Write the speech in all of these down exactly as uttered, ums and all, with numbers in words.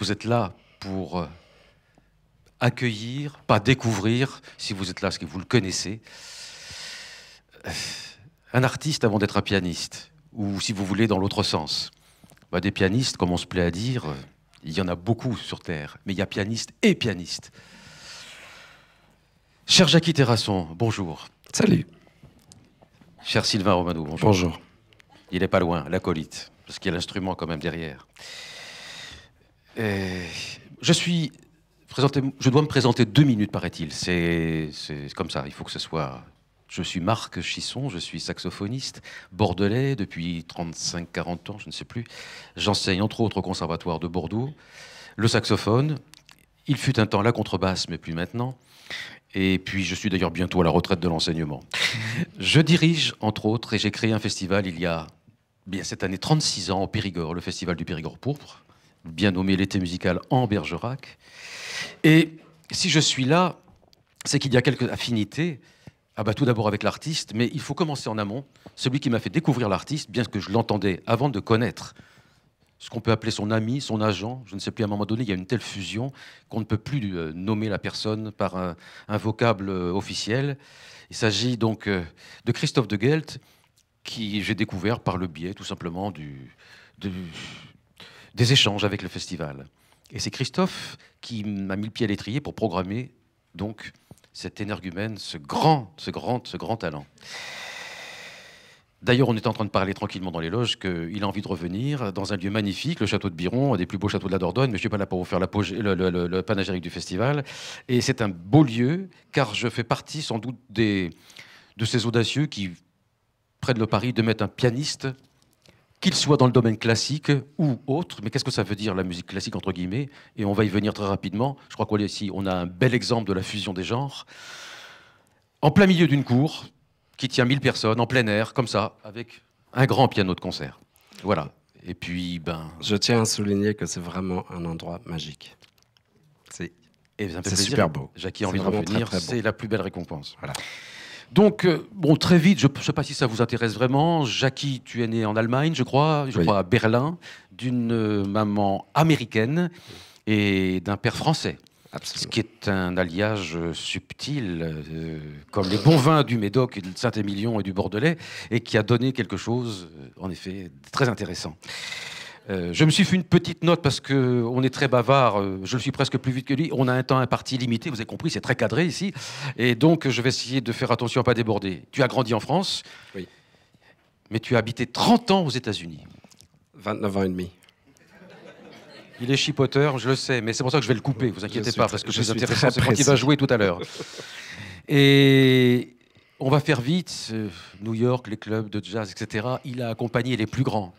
vous êtes là pour accueillir, pas découvrir, si vous êtes là, parce que vous le connaissez, un artiste avant d'être un pianiste, ou si vous voulez, dans l'autre sens. Bah, des pianistes, comme on se plaît à dire, il y en a beaucoup sur Terre, mais il y a pianiste et pianiste. Cher Jackie Terrasson, bonjour. Salut. Cher Sylvain Romano, bonjour. Bonjour. Il n'est pas loin, l'acolyte, parce qu'il y a l'instrument quand même derrière. Et je suis présenté, je dois me présenter deux minutes, paraît-il. C'est comme ça, il faut que ce soit... Je suis Marc Chisson, je suis saxophoniste bordelais depuis trente-cinq quarante ans, je ne sais plus. J'enseigne entre autres au Conservatoire de Bordeaux le saxophone. Il fut un temps la contrebasse, mais plus maintenant. Et puis je suis d'ailleurs bientôt à la retraite de l'enseignement. Je dirige entre autres, et j'ai créé un festival il y a bien cette année trente-six ans au Périgord, le festival du Périgord pourpre, bien nommé l'été musical en Bergerac. Et si je suis là, c'est qu'il y a quelques affinités. Ah bah tout d'abord avec l'artiste, mais il faut commencer en amont. Celui qui m'a fait découvrir l'artiste, bien que je l'entendais avant de connaître ce qu'on peut appeler son ami, son agent. Je ne sais plus, à un moment donné, il y a une telle fusion qu'on ne peut plus euh, nommer la personne par un, un vocable euh, officiel. Il s'agit donc euh, de Christophe de Gelt, qui j'ai découvert par le biais, tout simplement, du, du, des échanges avec le festival. Et c'est Christophe qui m'a mis le pied à l'étrier pour programmer, donc, cet énergumène, ce grand, ce grand, ce grand talent. D'ailleurs, on était en train de parler tranquillement dans les loges qu'il a envie de revenir dans un lieu magnifique, le château de Biron, un des plus beaux châteaux de la Dordogne, mais je ne suis pas là pour vous faire la le, le, le, le panégyrique du festival. Et c'est un beau lieu, car je fais partie sans doute des, de ces audacieux qui prennent le pari de mettre un pianiste, qu'il soit dans le domaine classique ou autre. Mais qu'est-ce que ça veut dire, la musique classique, entre guillemets? Et on va y venir très rapidement. Je crois qu'ici, on a un bel exemple de la fusion des genres. En plein milieu d'une cour, qui tient mille personnes, en plein air, comme ça, avec un grand piano de concert. Voilà. Et puis, ben... Je tiens à souligner que c'est vraiment un endroit magique. C'est super beau. Jackie a envie de revenir, c'est la plus belle récompense. Voilà. Donc, euh, bon, très vite, je ne sais pas si ça vous intéresse vraiment. Jackie, tu es né en Allemagne, je crois, je oui. crois à Berlin, d'une euh, maman américaine et d'un père français. Absolument. Ce qui est un alliage euh, subtil, euh, comme les bons vins du Médoc, de Saint-Émilion et du Bordelais, et qui a donné quelque chose, euh, en effet, de très intéressant. Euh, je me suis fait une petite note parce qu'on est très bavard, euh, je le suis presque plus vite que lui. On a un temps imparti limité, vous avez compris, c'est très cadré ici. Et donc, je vais essayer de faire attention à ne pas déborder. Tu as grandi en France, oui. Mais tu as habité trente ans aux États-Unis. vingt-neuf ans et demi. Il est chipoteur, je le sais, mais c'est pour ça que je vais le couper, vous inquiétez pas, parce que je c'est suis intéressant, très c'est quand il va jouer tout à l'heure. Et on va faire vite, euh, New York, les clubs de jazz, et cetera. Il a accompagné les plus grands.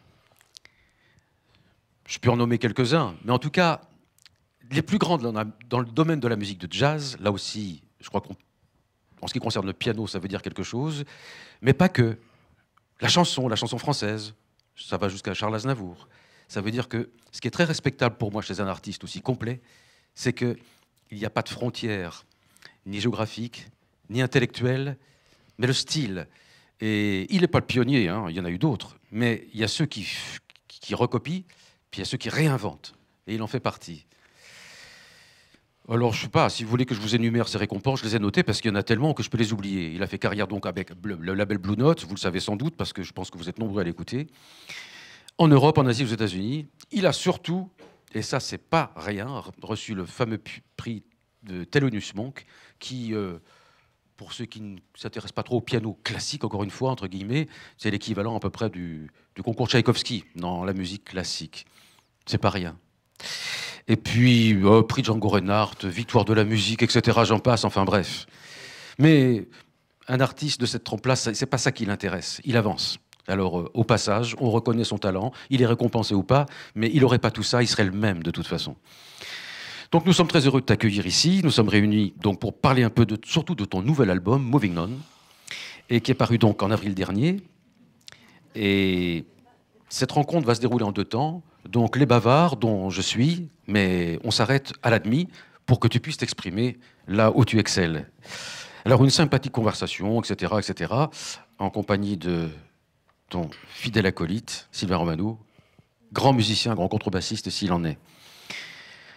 Je peux en nommer quelques-uns, mais en tout cas, les plus grands dans, la, dans le domaine de la musique de jazz, là aussi, je crois qu'en ce qui concerne le piano, ça veut dire quelque chose, mais pas que. La chanson, la chanson française, ça va jusqu'à Charles Aznavour. Ça veut dire que ce qui est très respectable pour moi chez un artiste aussi complet, c'est qu'il n'y a pas de frontières, ni géographiques, ni intellectuelles, mais le style. Et il n'est pas le pionnier, hein, il y en a eu d'autres, mais il y a ceux qui, qui recopient, puis il y a ceux qui réinventent, et il en fait partie. Alors, je ne sais pas, si vous voulez que je vous énumère ces récompenses, je les ai notées parce qu'il y en a tellement que je peux les oublier. Il a fait carrière donc avec le label Blue Note, vous le savez sans doute, parce que je pense que vous êtes nombreux à l'écouter. En Europe, en Asie, aux États-Unis. Il a surtout, et ça, c'est pas rien, reçu le fameux prix de Thelonious Monk, qui, euh, pour ceux qui ne s'intéressent pas trop au piano classique, encore une fois, entre guillemets, c'est l'équivalent à peu près du, du concours Tchaïkovski dans la musique classique. C'est pas rien. Et puis, euh, prix Django Reinhardt, victoire de la musique, et cetera, j'en passe, enfin bref. Mais un artiste de cette trempe-là, c'est pas ça qui l'intéresse, il avance. Alors, euh, au passage, on reconnaît son talent, il est récompensé ou pas, mais il n'aurait pas tout ça, il serait le même de toute façon. Donc nous sommes très heureux de t'accueillir ici, nous sommes réunis donc pour parler un peu, de, surtout de ton nouvel album, Moving On, et qui est paru donc en avril dernier. Et cette rencontre va se dérouler en deux temps. Donc les bavards, dont je suis, mais on s'arrête à la demi pour que tu puisses t'exprimer là où tu excelles. Alors une sympathique conversation, et cetera, et cetera, en compagnie de ton fidèle acolyte, Sylvain Romano, grand musicien, grand contrebassiste s'il en est.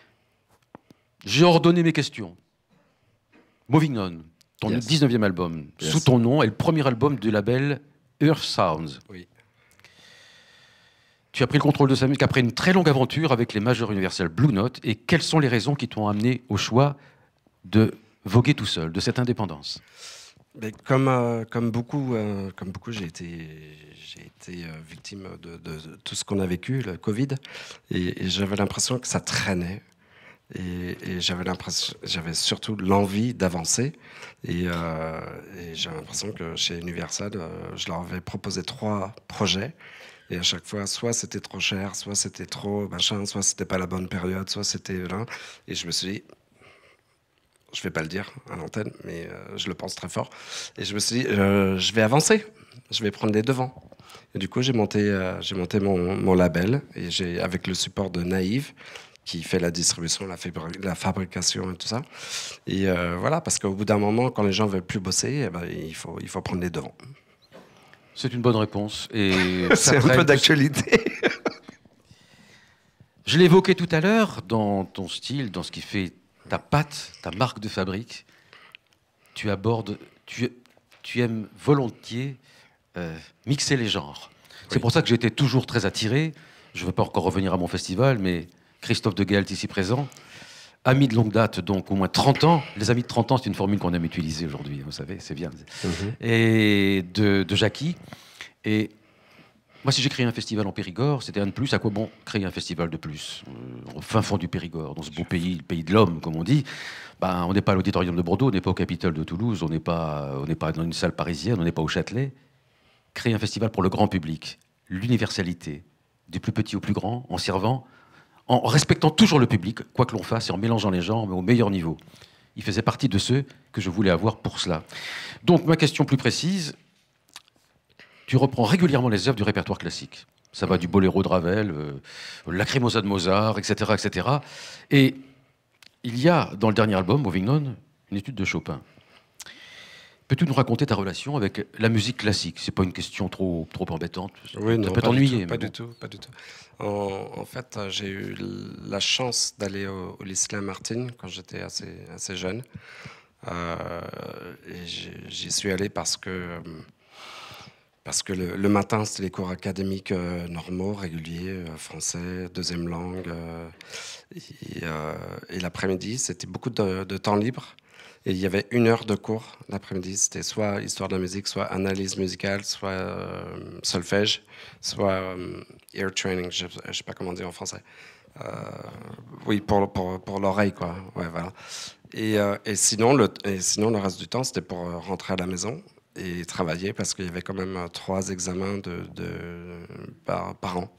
J'ai ordonné mes questions. Moving On, ton Yes. dix-neuvième album, Yes. sous ton nom, est le premier album du label Earth Sounds. Oui. Tu as pris le contrôle de sa musique après une très longue aventure avec les majors universels Blue Note. Et quelles sont les raisons qui t'ont amené au choix de voguer tout seul, de cette indépendance? Mais comme, euh, comme beaucoup, euh, comme beaucoup, j'ai été, j'ai été euh, victime de, de, de tout ce qu'on a vécu, le Covid, et, et j'avais l'impression que ça traînait. Et, et j'avais l'impression, j'avais surtout l'envie d'avancer. Et, euh, et j'avais l'impression que chez Universal, euh, je leur avais proposé trois projets. Et à chaque fois, soit c'était trop cher, soit c'était trop machin, soit c'était pas la bonne période, soit c'était là. Et je me suis dit, je vais pas le dire à l'antenne, mais euh, je le pense très fort. Et je me suis dit, euh, je vais avancer, je vais prendre les devants. Et du coup, j'ai monté, euh, j'ai monté mon, mon label, et j'ai, avec le support de Naïve, qui fait la distribution, la, fabri- la fabrication et tout ça. Et euh, voilà, parce qu'au bout d'un moment, quand les gens veulent plus bosser, eh ben, il faut, il faut prendre les devants. C'est une bonne réponse. Et C'est un peu d'actualité. Je l'évoquais tout à l'heure, dans ton style, dans ce qui fait ta patte, ta marque de fabrique, tu abordes, tu, tu aimes volontiers euh, mixer les genres. C'est Oui. pour ça que j'étais toujours très attiré. Je ne veux pas encore revenir à mon festival, mais Christophe de Gaëlt, ici présent, ami de longue date, donc au moins trente ans. Les amis de trente ans, c'est une formule qu'on aime utiliser aujourd'hui, vous savez, c'est bien. Mm-hmm. Et de, de Jackie. Et moi, si j'ai créé un festival en Périgord, c'était un de plus. À quoi bon créer un festival de plus euh, au fin fond du Périgord, dans ce beau pays, le pays de l'homme, comme on dit. Ben, on n'est pas à l'auditorium de Bordeaux, on n'est pas au Capitole de Toulouse, on n'est pas, on n'est pas dans une salle parisienne, on n'est pas au Châtelet. Créer un festival pour le grand public, l'universalité, du plus petit au plus grand, en servant, en respectant toujours le public, quoi que l'on fasse, et en mélangeant les genres, mais au meilleur niveau. Il faisait partie de ceux que je voulais avoir pour cela. Donc, ma question plus précise, tu reprends régulièrement les œuvres du répertoire classique. Ça va du boléro de Ravel, euh, Lacrymosa de Mozart, et cetera, et cetera. Et il y a, dans le dernier album, Moving On, une étude de Chopin. Peux-tu nous raconter ta relation avec la musique classique? C'est pas une question trop, trop embêtante. Oui, non, ça peut pas t'ennuyer. du tout, pas bon. du tout, pas du tout. En, en fait, j'ai eu la chance d'aller au, au lycée Lamartine quand j'étais assez, assez jeune. Euh, et j'y suis allé parce que, parce que le, le matin, c'était les cours académiques euh, normaux, réguliers, euh, français, deuxième langue. Euh, et euh, et l'après-midi, c'était beaucoup de, de temps libre. Et il y avait une heure de cours l'après-midi. C'était soit histoire de la musique, soit analyse musicale, soit euh, solfège, soit euh, ear training, je ne sais pas comment dire en français. Euh, oui, pour, pour, pour l'oreille, quoi. Ouais, voilà. Et, euh, et, sinon, le, et sinon, le reste du temps, c'était pour rentrer à la maison et travailler, parce qu'il y avait quand même trois examens de, de, par, par an.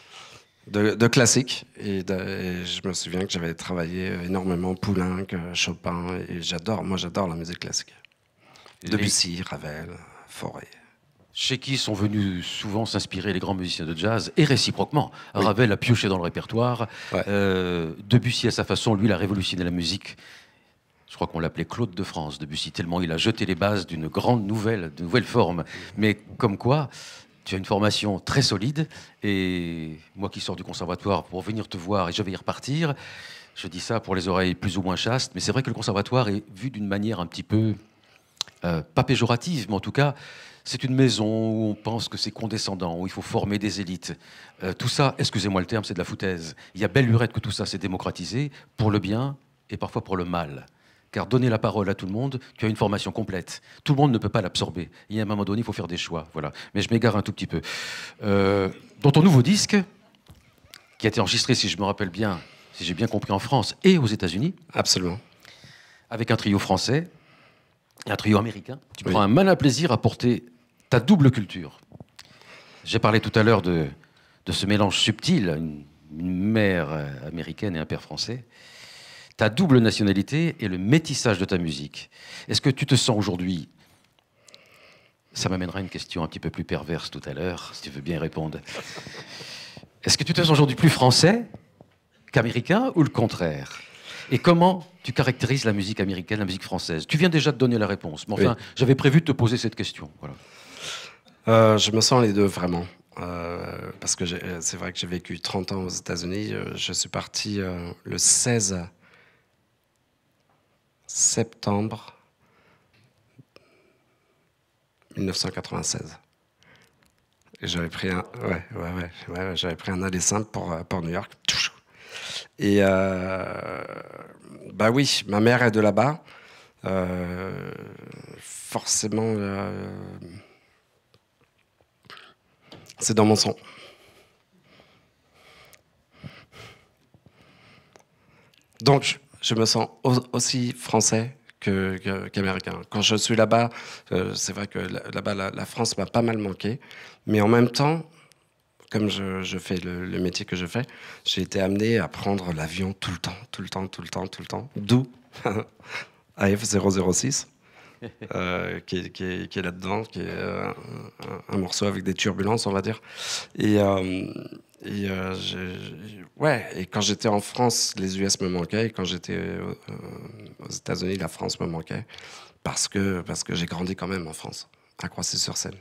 De, de classique, et, de, et je me souviens que j'avais travaillé énormément Poulenc, Chopin, et j'adore, moi j'adore la musique classique. Debussy, Ravel, Fauré. Chez qui sont venus souvent s'inspirer les grands musiciens de jazz, et réciproquement. Oui. Ravel a pioché dans le répertoire. Ouais. Euh, Debussy, à sa façon, lui, il a révolutionné la musique. Je crois qu'on l'appelait Claude de France, Debussy, tellement il a jeté les bases d'une grande nouvelle, de nouvelle forme. Mais comme quoi, tu as une formation très solide, et moi qui sors du conservatoire pour venir te voir, et je vais y repartir, je dis ça pour les oreilles plus ou moins chastes, mais c'est vrai que le conservatoire est vu d'une manière un petit peu, euh, pas péjorative, mais en tout cas, c'est une maison où on pense que c'est condescendant, où il faut former des élites. Euh, tout ça, excusez-moi le terme, c'est de la foutaise. Il y a belle lurette que tout ça s'est démocratisé, pour le bien et parfois pour le mal. Car donner la parole à tout le monde, tu as une formation complète. Tout le monde ne peut pas l'absorber. Il y a un moment donné, il faut faire des choix. Voilà. Mais je m'égare un tout petit peu. Euh, dans ton nouveau disque, qui a été enregistré, si je me rappelle bien, si j'ai bien compris, en France et aux États-Unis. Absolument. Avec un trio français et un trio américain. Tu Oui. prends un malin plaisir à porter ta double culture. J'ai parlé tout à l'heure de, de ce mélange subtil, une, une mère américaine et un père français. Ta double nationalité et le métissage de ta musique. Est-ce que tu te sens aujourd'hui... Ça m'amènera à une question un petit peu plus perverse tout à l'heure, si tu veux bien y répondre. Est-ce que tu te sens aujourd'hui plus français qu'américain ou le contraire? Et comment tu caractérises la musique américaine, la musique française? Tu viens déjà de donner la réponse, mais enfin, oui. J'avais prévu de te poser cette question. Voilà. Euh, je me sens les deux, vraiment. Euh, parce que c'est vrai que j'ai vécu trente ans aux États-Unis. Je suis parti euh, le seize septembre mille neuf cent quatre-vingt-seize. Et j'avais pris un, ouais, ouais, ouais, ouais, j'avais pris un aller simple pour, pour New York. Et euh, bah oui, ma mère est de là-bas. Euh, forcément, euh, c'est dans mon sang. Donc, je me sens aussi français que, que, qu'américain. Quand je suis là-bas, euh, c'est vrai que là-bas, la, la France m'a pas mal manqué. Mais en même temps, comme je, je fais le, le métier que je fais, j'ai été amené à prendre l'avion tout le temps, tout le temps, tout le temps, tout le temps. D'où A F zéro zéro six, euh, qui, est, qui, est, qui est là-dedans, qui est euh, un, un morceau avec des turbulences, on va dire. Et... Euh, Et, euh, je, je, ouais, et quand j'étais en France, les U S me manquaient. Et quand j'étais euh, aux États-Unis, la France me manquait. Parce que, parce que j'ai grandi quand même en France, à Croissy-sur-Seine,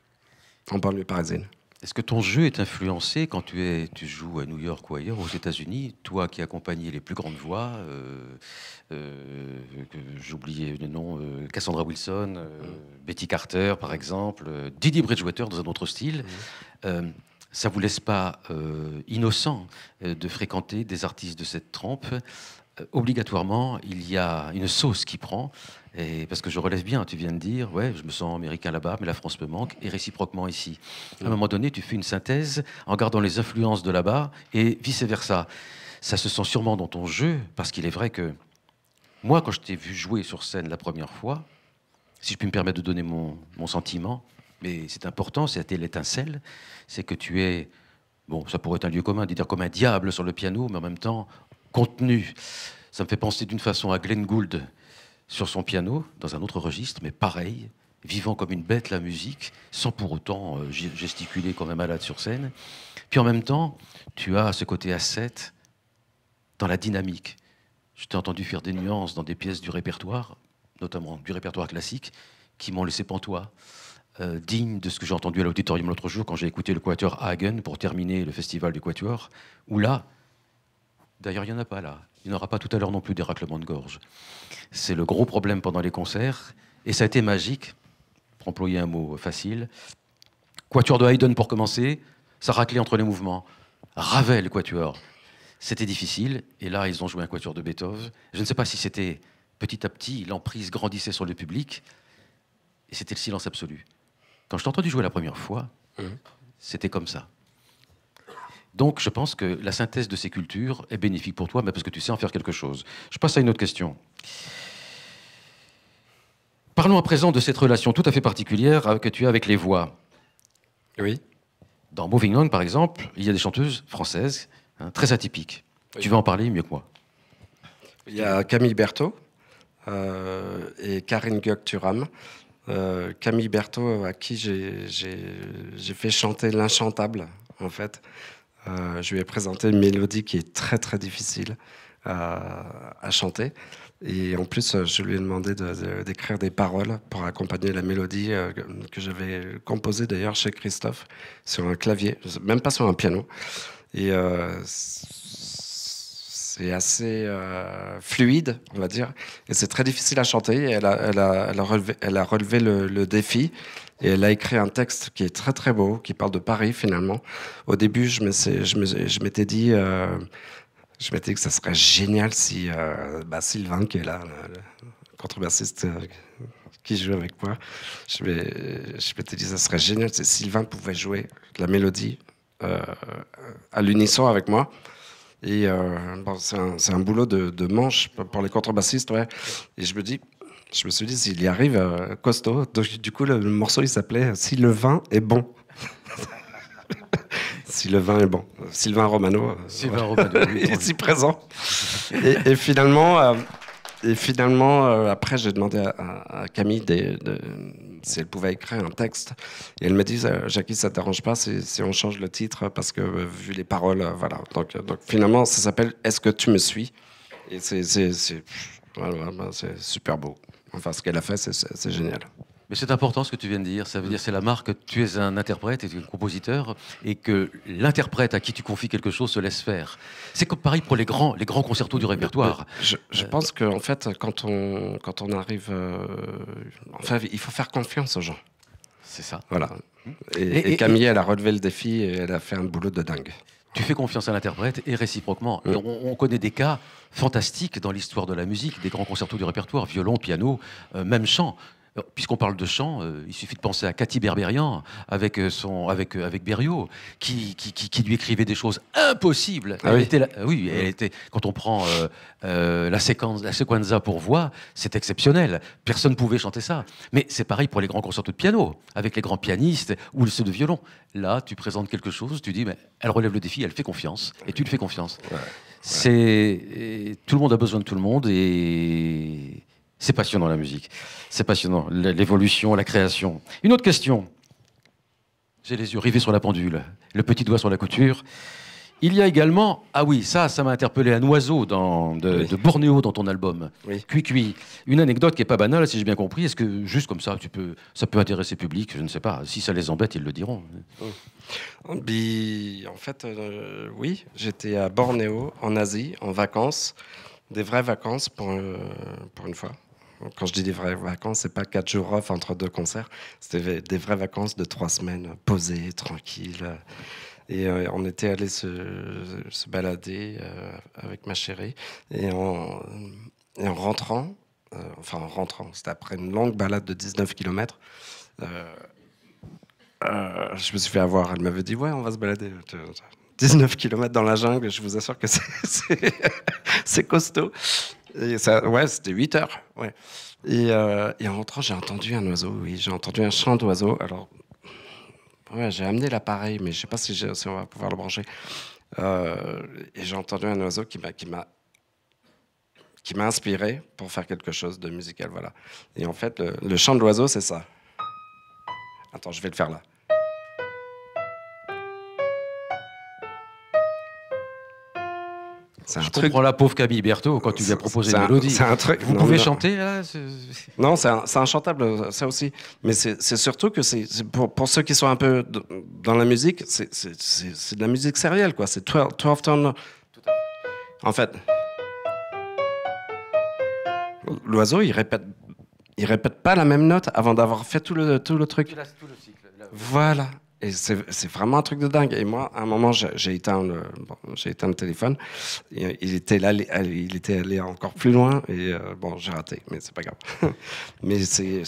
en banlieue parisienne. Est-ce que ton jeu est influencé quand tu, es, tu joues à New York ou ailleurs, aux États-Unis, toi qui accompagnais les plus grandes voix, euh, euh, j'oubliais le nom, euh, Cassandra Wilson, euh, mmh. Betty Carter par exemple, euh, Didi Bridgewater dans un autre style. Mmh. Euh, ça ne vous laisse pas euh, innocent euh, de fréquenter des artistes de cette trempe. Euh, obligatoirement, il y a une sauce qui prend. Et parce que je relève bien, tu viens de dire, ouais, je me sens américain là-bas, mais la France me manque, et réciproquement ici. À un moment donné, tu fais une synthèse en gardant les influences de là-bas, et vice-versa. Ça se sent sûrement dans ton jeu, parce qu'il est vrai que moi, quand je t'ai vu jouer sur scène la première fois, si je puis me permettre de donner mon, mon sentiment, mais c'est important, c'était l'étincelle, c'est que tu es, bon, ça pourrait être un lieu commun, de dire comme un diable sur le piano, mais en même temps, contenu. Ça me fait penser d'une façon à Glenn Gould sur son piano, dans un autre registre, mais pareil, vivant comme une bête la musique, sans pour autant euh, gesticuler comme un malade sur scène. Puis en même temps, tu as ce côté ascète dans la dynamique. Je t'ai entendu faire des nuances dans des pièces du répertoire, notamment du répertoire classique, qui m'ont laissé pantois. Euh, digne de ce que j'ai entendu à l'auditorium l'autre jour quand j'ai écouté le Quatuor Hagen pour terminer le festival du Quatuor, où là, d'ailleurs il n'y en a pas là, il n'y aura pas tout à l'heure non plus des raclements de gorge. C'est le gros problème pendant les concerts, et ça a été magique, pour employer un mot facile. Quatuor de Haydn pour commencer, ça raclait entre les mouvements. Ravel, Quatuor, c'était difficile, et là ils ont joué un Quatuor de Beethoven. Je ne sais pas si c'était petit à petit, l'emprise grandissait sur le public, et c'était le silence absolu. Quand je t'ai entendu jouer la première fois, mmh. c'était comme ça. Donc, je pense que la synthèse de ces cultures est bénéfique pour toi, mais parce que tu sais en faire quelque chose. Je passe à une autre question. Parlons à présent de cette relation tout à fait particulière que tu as avec les voix. Oui. Dans Moving On, par exemple, il y a des chanteuses françaises hein, très atypiques. Oui. Tu vas en parler mieux que moi. Il y a Camille Berthaud euh, et Karine Gok-Turam. Euh, Camille Berthaud, à qui j'ai, j'ai, j'ai fait chanter l'inchantable, en fait. Euh, je lui ai présenté une mélodie qui est très, très difficile à, à chanter. Et en plus, je lui ai demandé de, de, d'écrire des paroles pour accompagner la mélodie euh, que j'avais composée, d'ailleurs, chez Christophe, sur un clavier, même pas sur un piano. Et euh, c'est assez euh, fluide, on va dire. Et c'est très difficile à chanter. Et elle, a, elle, a, elle, a relevé, elle a relevé le, le défi. Et elle a écrit un texte qui est très très beau, qui parle de Paris finalement. Au début, je, me, je, me, je m'étais dit, euh, je m'étais dit que ça serait génial si euh, bah, Sylvain, qui est là, le, le contrebassiste euh, qui joue avec moi, je, je m'étais dit que ça serait génial si Sylvain pouvait jouer la mélodie euh, à l'unisson avec moi. Et euh, bon, c'est, un, c'est un boulot de, de manche pour les contrebassistes, ouais. Et je me dis. Je me suis dit, s'il y arrive, euh, costaud. Donc, du coup, le, le morceau, il s'appelait « Si le vin est bon ». Si le vin est bon. Sylvain Romano. Euh, Sylvain Romano, oui, est ici présent. Et, et finalement, euh, et finalement euh, après, j'ai demandé à, à, à Camille de, de, si elle pouvait écrire un texte. Et elle m'a dit, Jackie, ça ne t'arrange pas si, si on change le titre parce que, euh, vu les paroles, euh, voilà. Donc, euh, donc, finalement, ça s'appelle « Est-ce que tu me suis ?» Et c'est, c'est, c'est, voilà, c'est super beau. Enfin, ce qu'elle a fait, c'est, c'est, c'est génial. Mais c'est important ce que tu viens de dire. Ça veut dire c'est la marque que tu es un interprète et un compositeur et que l'interprète à qui tu confies quelque chose se laisse faire. C'est comme pareil pour les grands, les grands concertos du répertoire. Je, je euh, pense qu'en fait, quand on, quand on arrive... Euh, enfin, il faut faire confiance aux gens. C'est ça. Voilà. Et, et, et Camille, et, elle a relevé le défi et elle a fait un boulot de dingue. Tu fais confiance à l'interprète et réciproquement. Et on, on connaît des cas fantastiques dans l'histoire de la musique, des grands concertos du répertoire, violon, piano, euh, même chant. Puisqu'on parle de chant, euh, il suffit de penser à Cathy Berberian avec, son, avec, avec Berriot, qui, qui, qui, qui lui écrivait des choses impossibles. Ah elle oui. était la, oui, elle était, quand on prend euh, euh, la, séquence, la sequenza pour voix, c'est exceptionnel. Personne ne pouvait chanter ça. Mais c'est pareil pour les grands concertos de piano, avec les grands pianistes ou ceux de violon. Là, tu présentes quelque chose, tu dis, mais elle relève le défi, elle fait confiance, et tu lui fais confiance. Ouais. Ouais. C'est, tout le monde a besoin de tout le monde, et... c'est passionnant la musique, c'est passionnant, l'évolution, la création. Une autre question. J'ai les yeux rivés sur la pendule, le petit doigt sur la couture. Il y a également, ah oui, ça, ça m'a interpellé, un oiseau dans, de, oui. de Bornéo dans ton album. Oui. Cui Cui. Une anecdote qui est pas banale, si j'ai bien compris. Est-ce que juste comme ça, tu peux, ça peut intéresser le public? Je ne sais pas. Si ça les embête, ils le diront. Oui. En fait, euh, oui, j'étais à Bornéo, en Asie, en vacances, des vraies vacances pour, euh, pour une fois. Quand je dis des vraies vacances, c'est pas quatre jours off entre deux concerts. C'était des vraies vacances de trois semaines, posées, tranquilles. Et euh, on était allé se, se balader euh, avec ma chérie. Et en, et en rentrant, euh, enfin en rentrant, c'était après une longue balade de dix-neuf kilomètres, euh, euh, je me suis fait avoir. Elle m'avait dit, ouais, on va se balader. dix-neuf kilomètres dans la jungle, je vous assure que c'est costaud. Et ça, ouais, c'était huit heures. Ouais. Et, euh, et en rentrant, j'ai entendu un oiseau, oui, j'ai entendu un chant d'oiseau. Alors, ouais, j'ai amené l'appareil, mais je ne sais pas si, si on va pouvoir le brancher. Euh, et j'ai entendu un oiseau qui m'a, qui m'a, qui m'a inspiré pour faire quelque chose de musical, voilà. Et en fait, le, le chant de l'oiseau, c'est ça. Attends, je vais le faire là. C'est un je truc... comprends la pauvre Camille Berthaud quand tu lui as proposé une mélodie. C'est un truc. Vous non, pouvez non. chanter là? Non, c'est un, un chantable, ça aussi. Mais c'est surtout que c'est pour, pour ceux qui sont un peu dans la musique, c'est de la musique sérielle, quoi. C'est douze, douze tonnes. En fait, l'oiseau, il répète, il répète pas la même note avant d'avoir fait tout le, tout le truc. Tout le cycle. Là. Voilà. Et c'est vraiment un truc de dingue. Et moi, à un moment, j'ai éteint, le, bon, éteint le téléphone. Et il, était là, il était allé encore plus loin. Et euh, bon, j'ai raté, mais c'est pas grave. Mais c'est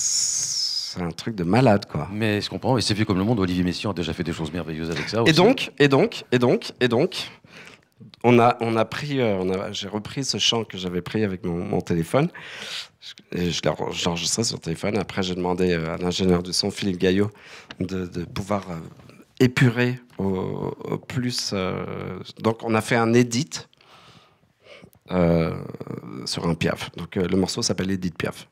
un truc de malade, quoi. Mais je comprends. Et c'est vu comme le monde. Olivier Messiaen a déjà fait des choses merveilleuses avec ça aussi. Et donc, et donc, et donc, et donc, on a, on a pris, euh, j'ai repris ce chant que j'avais pris avec mon, mon téléphone. Et je l'ai enregistré sur le téléphone. Après, j'ai demandé à l'ingénieur du son, Philippe Gaillot, de, de pouvoir euh, épurer au, au plus. Euh, donc, on a fait un edit euh, sur un Piaf. Donc, euh, le morceau s'appelle Edith Piaf.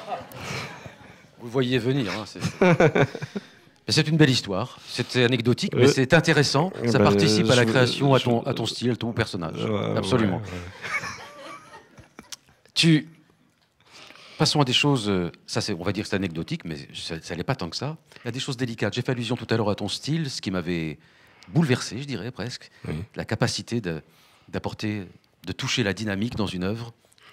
Vous voyez venir. Hein, c'est une belle histoire. C'était anecdotique, euh, mais c'est intéressant. Ça bah, participe à la création, je, à, ton, à ton style, à ton personnage. Euh, Absolument. Ouais, ouais. Tu... Passons à des choses, ça on va dire que c'est anecdotique, mais ça n'est pas tant que ça. Il y a des choses délicates. J'ai fait allusion tout à l'heure à ton style, ce qui m'avait bouleversé, je dirais presque. Oui. La capacité d'apporter, de, de toucher la dynamique dans une œuvre.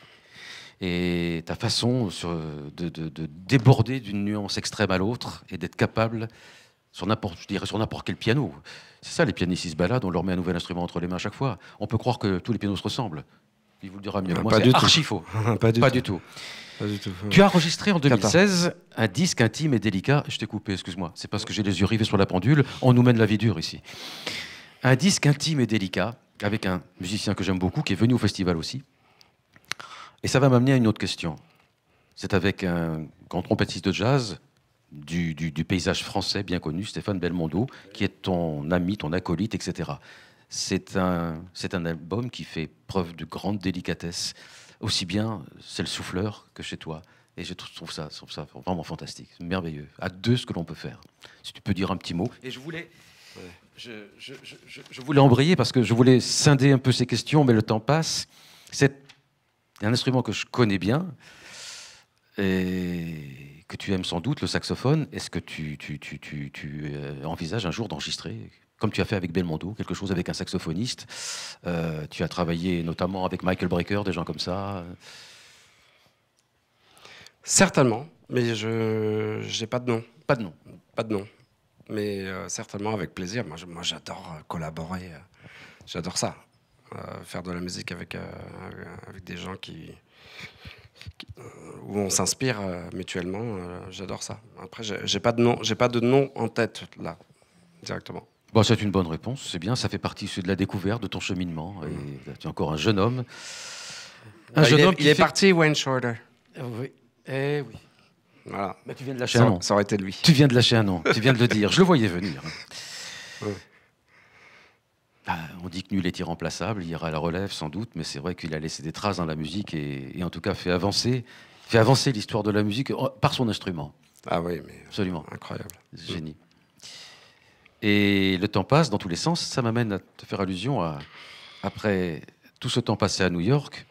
Et ta façon sur, de, de, de déborder d'une nuance extrême à l'autre et d'être capable, sur n'importe, je dirais sur n'importe quel piano. C'est ça, les pianistes, ils se baladent, on leur met un nouvel instrument entre les mains à chaque fois. On peut croire que tous les pianos se ressemblent. Il vous le dira mieux. Ah, moi, c'est archi faux. Pas du pas tout. Du tout. Pas du tout. Tu as enregistré en deux mille seize un disque intime et délicat. Je t'ai coupé, excuse-moi. C'est parce que j'ai les yeux rivés sur la pendule. On nous mène la vie dure ici. Un disque intime et délicat avec un musicien que j'aime beaucoup, qui est venu au festival aussi. Et ça va m'amener à une autre question. C'est avec un grand trompettiste de jazz du, du, du paysage français bien connu, Stéphane Belmondo, qui est ton ami, ton acolyte, et cetera. C'est un, c'est un album qui fait preuve de grande délicatesse. Aussi bien c'est le souffleur que chez toi. Et je trouve ça, je trouve ça vraiment fantastique, merveilleux. À deux, ce que l'on peut faire. Si tu peux dire un petit mot. Et je voulais, ouais. je, je, je, je voulais embrayer parce que je voulais scinder un peu ces questions, mais le temps passe. C'est un instrument que je connais bien et que que tu aimes sans doute le saxophone. Est-ce que tu, tu, tu, tu, tu euh, envisages un jour d'enregistrer, comme tu as fait avec Belmondo, quelque chose avec un saxophoniste? euh, Tu as travaillé notamment avec Michael Brecker, des gens comme ça. Certainement, mais je j'ai pas de nom. Pas de nom. Pas de nom. Mais euh, certainement avec plaisir. Moi, je- moi j'adore euh, collaborer. euh, j'adore ça. Euh, faire de la musique avec, euh, avec des gens qui, qui- euh, où on s'inspire euh, mutuellement. euh, j'adore ça. Après, j'ai j'ai pas de nom, j'ai pas de nom en tête là directement. Bon, c'est une bonne réponse, c'est bien, ça fait partie de la découverte, de ton cheminement. Et tu es encore un jeune homme. Un Bah, jeune il est, homme il qui est fait- parti, Wayne Shorter. Oui. Eh oui. Voilà. Mais tu viens de lâcher un Ça, nom. ça aurait été lui. Tu viens de lâcher un nom. Tu viens de le dire. Je le voyais venir. Ouais. Ah, on dit que nul est irremplaçable. Il ira à la relève sans doute, mais c'est vrai qu'il a laissé des traces dans la musique et, et en tout cas fait avancer, fait avancer l'histoire de la musique euh, par son instrument. Ah oui, mais Absolument. incroyable. Génie. Et le temps passe dans tous les sens. Ça m'amène à te faire allusion à, après tout ce temps passé à New York,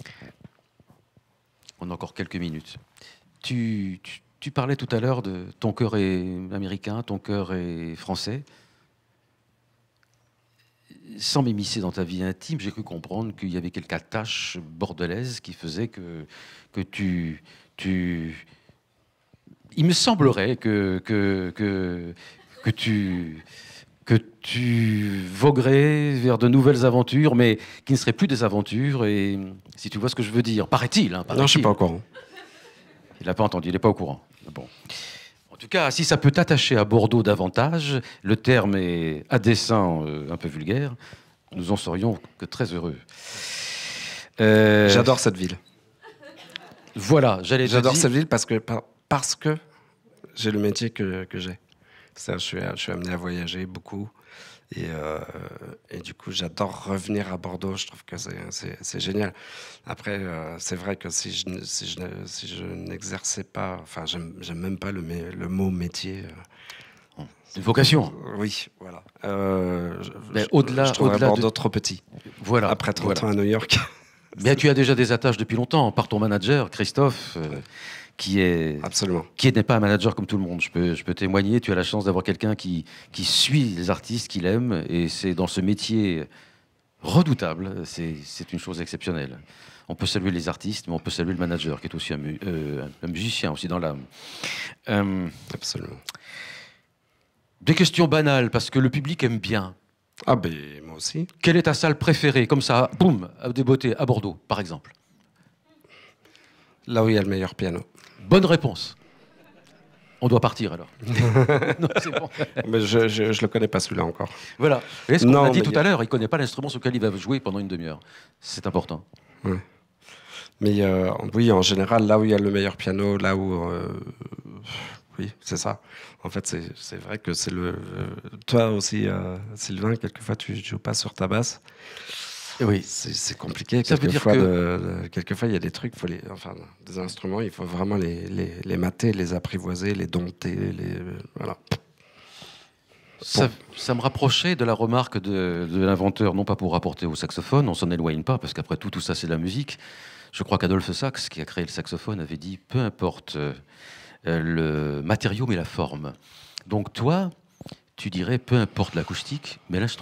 on a encore quelques minutes. Tu, tu, tu parlais tout à l'heure de ton cœur est américain, ton cœur est français. Sans m'immiscer dans ta vie intime, j'ai cru comprendre qu'il y avait quelques attaches bordelaises qui faisaient que, que tu, tu... Il me semblerait que, que, que, que tu... que tu voguerais vers de nouvelles aventures, mais qui ne seraient plus des aventures, et si tu vois ce que je veux dire, paraît-il. Hein, paraît-il. Non, je suis pas au courant. Il n'a pas entendu, il n'est pas au courant. Bon. En tout cas, si ça peut t'attacher à Bordeaux davantage, le terme est à dessein euh, un peu vulgaire, nous en serions que très heureux. Euh, J'adore cette ville. Voilà, j'allais te J'adore dire- cette ville parce que, par- parce que j'ai le métier que, que j'ai. C'est-à-dire, Je suis, je suis amené à voyager beaucoup. Et, euh, et du coup, j'adore revenir à Bordeaux. Je trouve que c'est- c'est c'est génial. Après, euh, c'est vrai que si je, ne- si je, ne- si je n'exerçais pas, enfin, j'aime j'aime même pas le, mé- le mot métier. euh, Une vocation. Oui, voilà. Euh, je, Mais je- au-delà- je trouverais au-delà de- Bordeaux trop petit. Voilà. Après trente voilà. ans à New York. Mais tu as déjà des attaches depuis longtemps par ton manager, Christophe, euh, qui est Absolument. qui n'est pas un manager comme tout le monde. Je peux, je peux témoigner, tu as la chance d'avoir quelqu'un qui, qui suit les artistes qu'il aime, et c'est dans ce métier redoutable, c'est c'est une chose exceptionnelle. On peut saluer les artistes, mais on peut saluer le manager, qui est aussi un, mu- euh, un musicien, aussi dans l'âme. Euh, Absolument. des questions banales, parce que le public aime bien. Ah ben, moi aussi. Quelle est ta salle préférée, comme ça, boum, à des beautés, à Bordeaux, par exemple? Là où il y a le meilleur piano. Bonne réponse. On doit partir alors. Non, c'est bon. Mais je, je, je le connais pas celui-là encore. Voilà. Et ce qu'on Non, a dit mais tout y a- à l'heure, il ne connaît pas l'instrument sur lequel il va jouer pendant une demi-heure. C'est important. Mais euh, oui, en général, là où il y a le meilleur piano, là où... euh, oui, c'est ça. En fait, c'est c'est vrai que c'est le... euh, toi aussi, euh, Sylvain, quelquefois, tu joues pas sur ta basse. Oui. C'est c'est compliqué. Ça veut dire Quelquefois, que- de- de- quelquefois, il y a des trucs, faut les, enfin, des instruments, il faut vraiment les, les, les mater, les apprivoiser, les dompter. Les, voilà. Ça, ça me rapprochait de la remarque de, de l'inventeur, non pas pour rapporter au saxophone, on s'en éloigne pas, parce qu'après tout, tout ça, c'est de la musique. Je crois qu'Adolphe Sax, qui a créé le saxophone, avait dit « peu importe euh, le matériau, mais la forme ». Donc toi, tu dirais « peu importe l'acoustique, mais l'instrument ».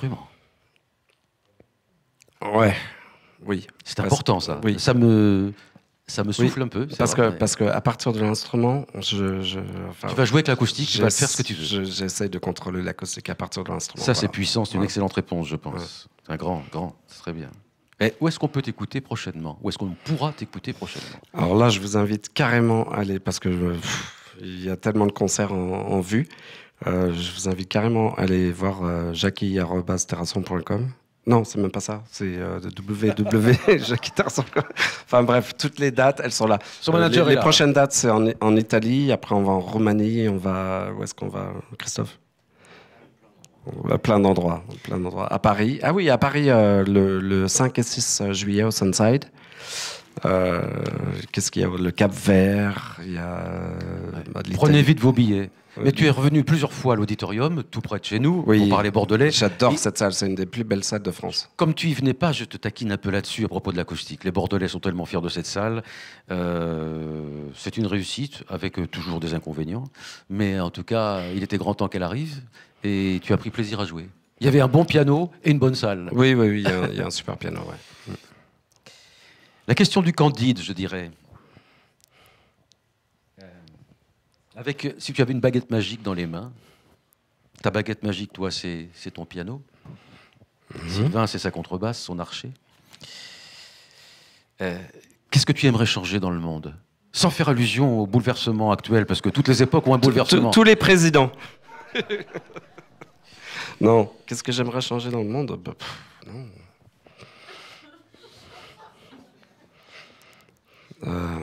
Ouais, oui. C'est Parce- important, ça. Oui. Ça me, ça me Oui, souffle un peu. c'est Parce vrai, que, mais parce que à partir de l'instrument, je, je, enfin, tu vas jouer avec l'acoustique, tu vas faire ce que tu veux. je- J'essaye de contrôler l'acoustique à partir de l'instrument. Ça, c'est voilà. puissant, c'est une Voilà. excellente réponse, je pense. C'est un grand, grand, c'est très bien. Et où est-ce qu'on peut t'écouter prochainement? Où est-ce qu'on pourra t'écouter prochainement? Alors là, je vous invite carrément à aller, parce que je- pff, il y a tellement de concerts en, en vue, euh, je vous invite carrément à aller voir euh, jackie arobase terrasson point com. Non, c'est même pas ça, c'est euh, w w w point jackie terrasson point com. Enfin bref, toutes les dates, elles sont là. Son Euh, manager les, est les là. prochaines dates, c'est en, en Italie, après on va en Roumanie, on va... Où est-ce qu'on va, Christophe? On va plein d'endroits, plein d'endroits. À Paris, ah oui, à Paris, euh, le, le cinq et six juillet au Sunside. Euh, Qu'est-ce qu'il y a? Le Cap-Vert, il y a... bah, de Prenez l'Italie. vite vos billets. Ouais. Mais tu es revenu plusieurs fois à l'auditorium, tout près de chez nous, Oui. pour parler bordelais. J'adore Et cette salle, c'est une des plus belles salles de France. comme tu y venais pas, je te taquine un peu là-dessus à propos de l'acoustique. Les Bordelais sont tellement fiers de cette salle. Euh, c'est une réussite, avec euh, toujours des inconvénients. Mais en tout cas, il était grand temps qu'elle arrive, et tu as pris plaisir à jouer. Il y avait un bon piano et une bonne salle. Oui, oui, oui, il y, a un- il y a un super piano, ouais. La question du Candide, je dirais. Avec, euh, si tu avais une baguette magique dans les mains, ta baguette magique, toi, c'est c'est ton piano. Sylvain, c'est sa contrebasse, son archer. Euh, Qu'est-ce que tu aimerais changer dans le monde? Sans faire allusion au bouleversement actuel, parce que toutes les époques ont un bouleversement. Tous les présidents. Non, qu'est-ce que j'aimerais changer dans le monde? Bah, pff, non. Euh...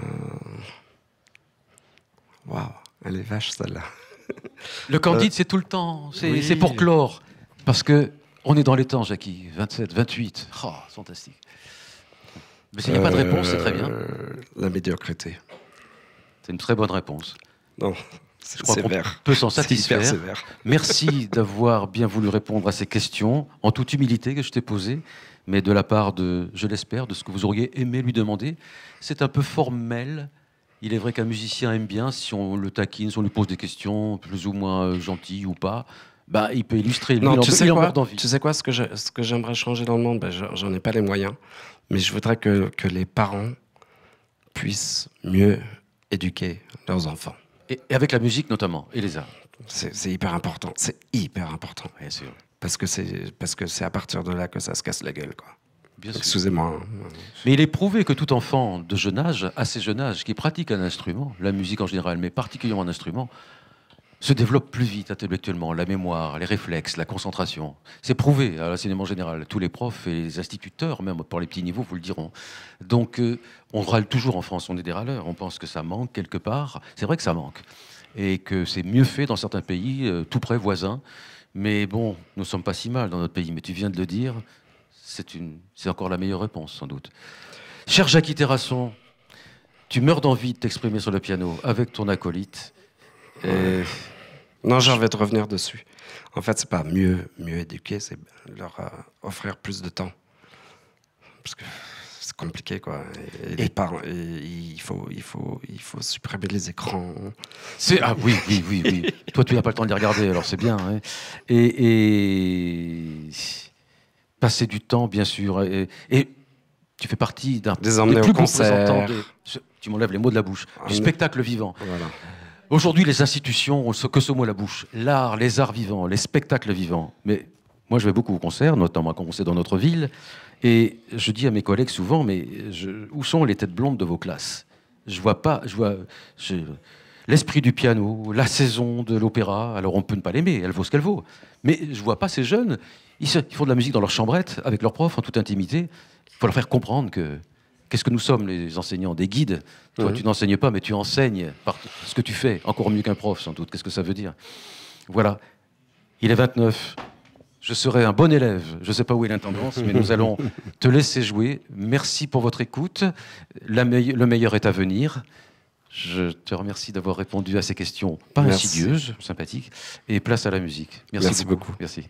Waouh, elle est vache celle-là. Le Candide, c'est tout le temps. C'est oui. c'est pour clore. Parce que on est dans les temps, Jackie. vingt-sept, vingt-huit. Oh, fantastique. Mais s'il n'y a pas de réponse, c'est très bien. Euh, La médiocrité. C'est une très bonne réponse. Non, Je c'est crois qu'on sévère. peut s'en C'est satisfaire. hyper sévère. Merci d'avoir bien voulu répondre à ces questions, en toute humilité que je t'ai posées, mais de la part de, je l'espère, de ce que vous auriez aimé lui demander. C'est un peu formel. Il est vrai qu'un musicien aime bien, si on le taquine, si on lui pose des questions plus ou moins euh, gentilles ou pas, bah, il peut illustrer. Lui, Non, il en- tu sais il en quoi meurt d'envie. Tu sais quoi, ce que je- ce que j'aimerais changer dans le monde, ben, j'en j'en ai pas les moyens, mais je voudrais que, que les parents puissent mieux éduquer leurs enfants. Et, et avec la musique notamment, et les arts. C'est c'est hyper important, c'est hyper important. Bien sûr. Parce que c'est parce que c'est à partir de là que ça se casse la gueule, quoi. Bien sûr. Excusez-moi. hein. Mais il est prouvé que tout enfant de jeune âge, assez jeune âge, qui pratique un instrument, la musique en général, mais particulièrement un instrument, se développe plus vite intellectuellement, la mémoire, les réflexes, la concentration. C'est prouvé à l'enseignement général. Tous les profs et les instituteurs, même pour les petits niveaux, vous le diront. Donc, euh, on râle toujours en France, on est des râleurs, on pense que ça manque quelque part. C'est vrai que ça manque. Et que c'est mieux fait dans certains pays, euh, tout près, voisins. Mais bon, nous ne sommes pas si mal dans notre pays. Mais tu viens de le dire, c'est une, c'est encore la meilleure réponse, sans doute. Cher Jackie Terrasson, tu meurs d'envie de t'exprimer sur le piano avec ton acolyte. Et Non, j'ai envie de revenir dessus. En fait, c'est pas mieux, mieux éduquer, c'est leur euh, offrir plus de temps. Parce que c'est compliqué, quoi. Et, et les parents, et il faut, il faut, il faut supprimer les écrans. c'est ah oui oui oui oui. Toi tu n'as pas le temps de les regarder, alors c'est bien. Hein. Et, et passer du temps, bien sûr. Et, et tu fais partie d'un Les emmener des au plus beaux concert. représentants des- tu m'enlèves les mots de la bouche. Du Emmener- spectacle vivant. Voilà. Aujourd'hui, les institutions ont ce- que ce mot à la bouche. L'art, les arts vivants, les spectacles vivants. Mais moi, je vais beaucoup au concert, notamment quand on est dans notre ville. Et je dis à mes collègues souvent, mais je- où sont les têtes blondes de vos classes? Je vois pas, je vois je- l'esprit du piano, la saison de l'opéra. Alors on peut ne pas l'aimer, elle vaut ce qu'elle vaut. Mais je vois pas ces jeunes. Ils, se- ils font de la musique dans leur chambrette avec leurs profs en toute intimité. Il faut leur faire comprendre que qu'est-ce que nous sommes, les enseignants, des guides. Toi, Mhm. tu n'enseignes pas, mais tu enseignes par t- ce que tu fais, encore mieux qu'un prof, sans doute. Qu'est-ce que ça veut dire? Voilà. Il est vingt-neuf. Je serai un bon élève. Je ne sais pas où est l'intendance, mais nous allons te laisser jouer. Merci pour votre écoute. La meille- le meilleur est à venir. Je te remercie d'avoir répondu à ces questions pas Merci. insidieuses, sympathiques. Et place à la musique. Merci, Merci beaucoup. Merci.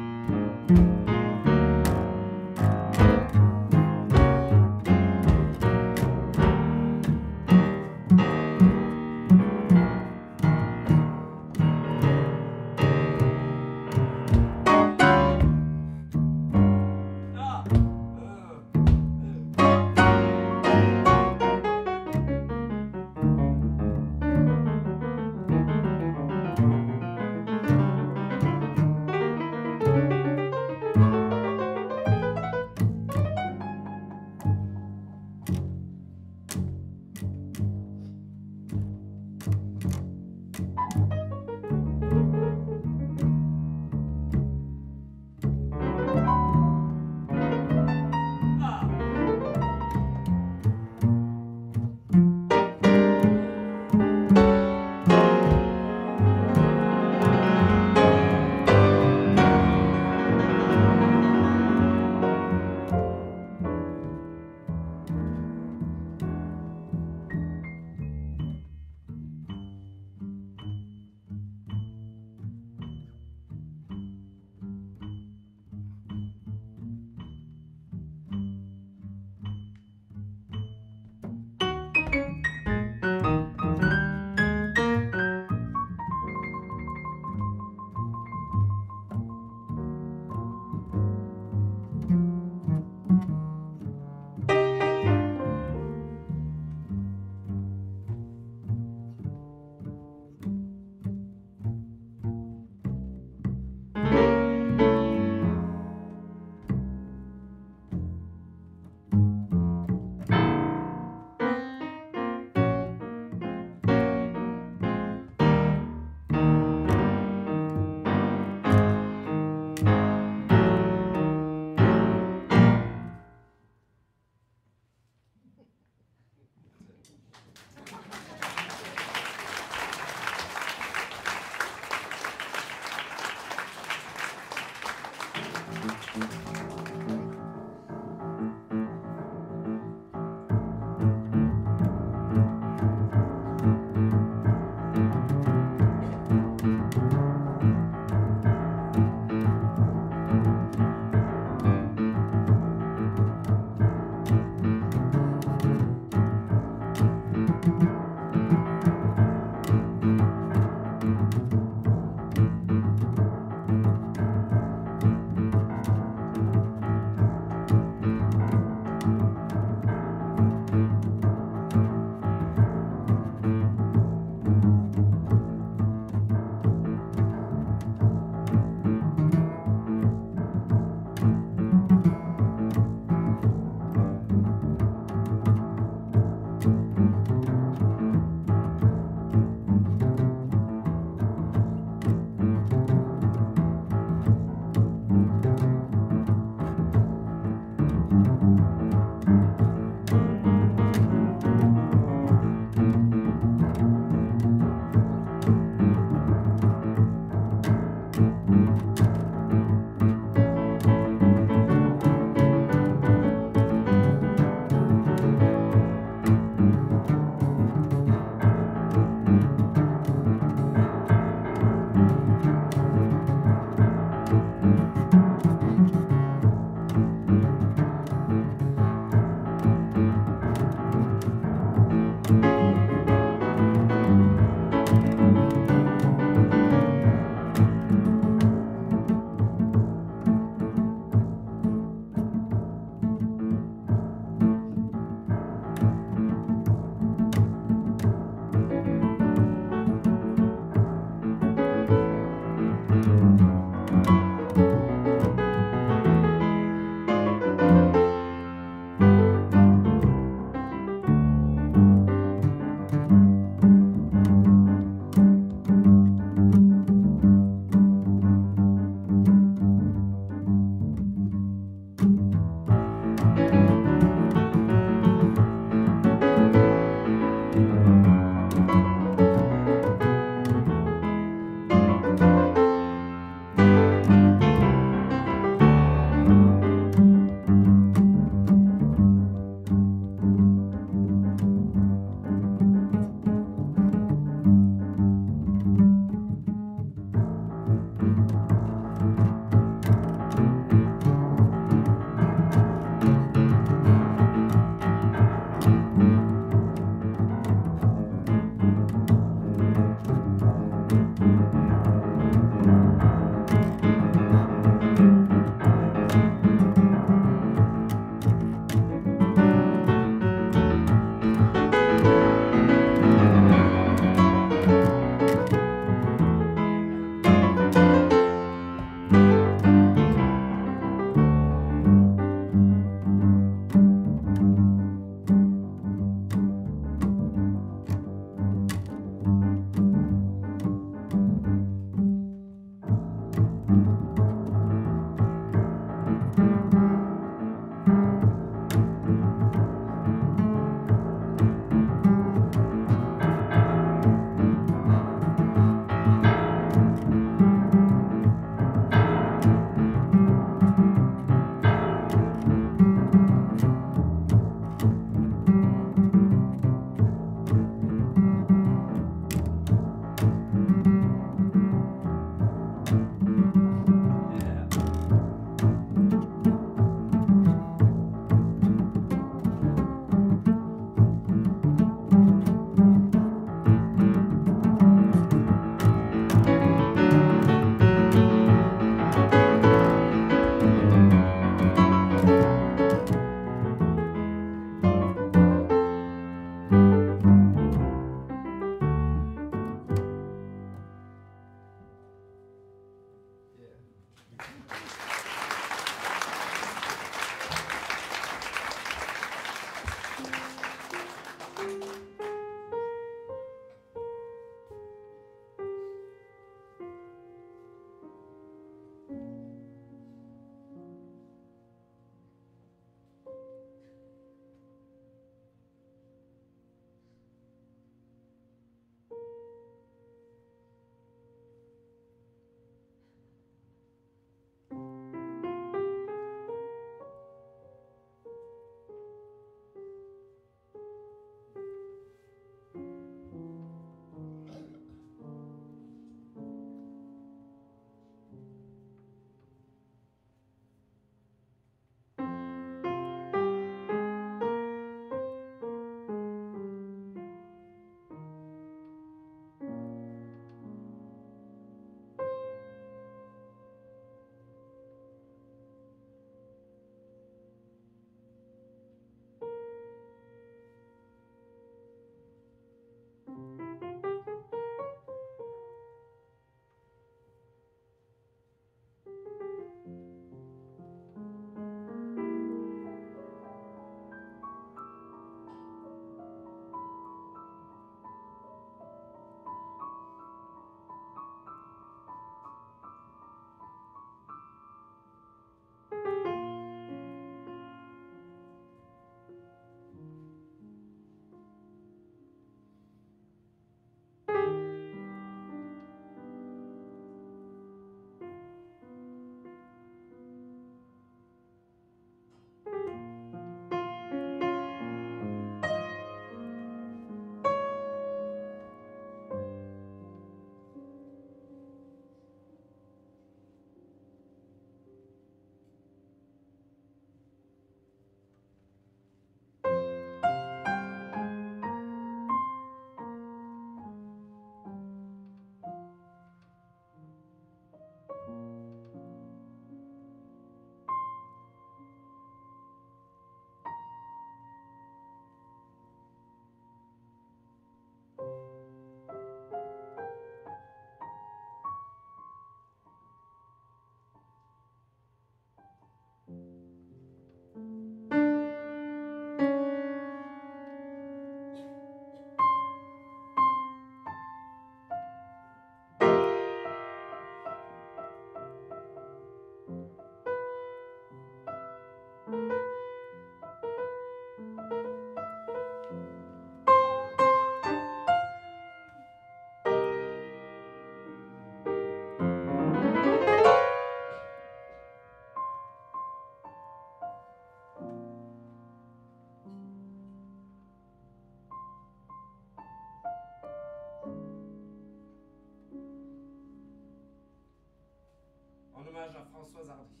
Françoise Hardy.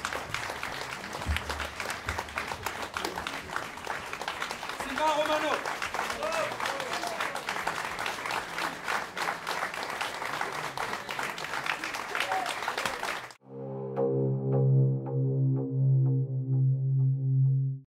Sylvain Romano.